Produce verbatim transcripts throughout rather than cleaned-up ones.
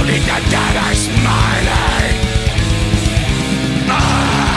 Only the dead are smiling. Ah.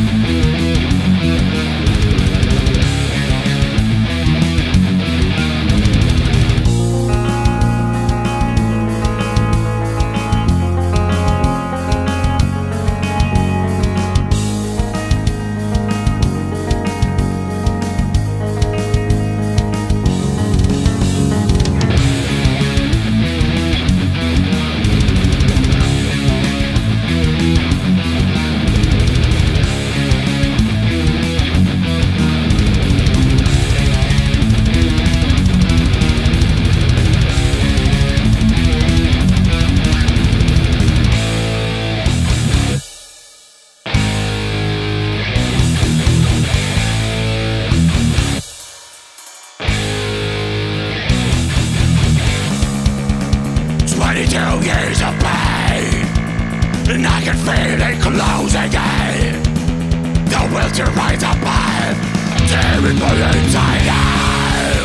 Twenty-two years of pain, and I can feel it closing in. The will to rise above, tearing my inside out.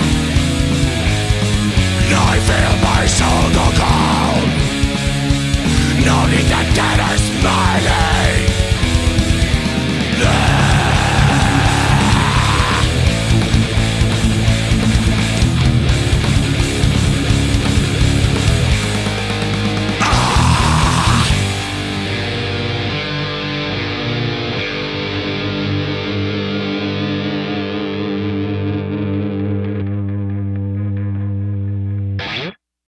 I feel my soul go cold. Only the dead are smiling.